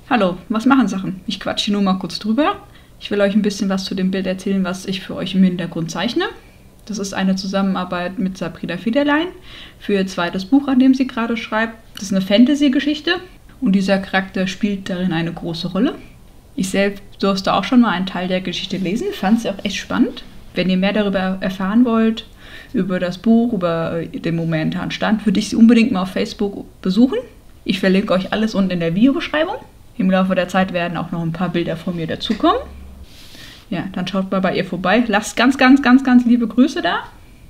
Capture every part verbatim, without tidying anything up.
Hallo, was machen Sachen? Ich quatsche hier nur mal kurz drüber. Ich will euch ein bisschen was zu dem Bild erzählen, was ich für euch im Hintergrund zeichne. Das ist eine Zusammenarbeit mit Sabrina Fiederlein für ihr zweites Buch, an dem sie gerade schreibt. Das ist eine Fantasy-Geschichte und dieser Charakter spielt darin eine große Rolle. Ich selbst durfte auch schon mal einen Teil der Geschichte lesen, fand sie auch echt spannend. Wenn ihr mehr darüber erfahren wollt, über das Buch, über den momentanen Stand, würde ich sie unbedingt mal auf Facebook besuchen. Ich verlinke euch alles unten in der Videobeschreibung. Im Laufe der Zeit werden auch noch ein paar Bilder von mir dazukommen. Ja, dann schaut mal bei ihr vorbei. Lasst ganz, ganz, ganz, ganz liebe Grüße da.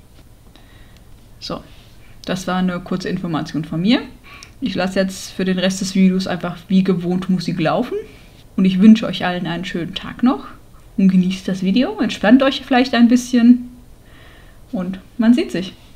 So, das war eine kurze Information von mir. Ich lasse jetzt für den Rest des Videos einfach wie gewohnt Musik laufen. Und ich wünsche euch allen einen schönen Tag noch. Und genießt das Video, entspannt euch vielleicht ein bisschen. Und man sieht sich.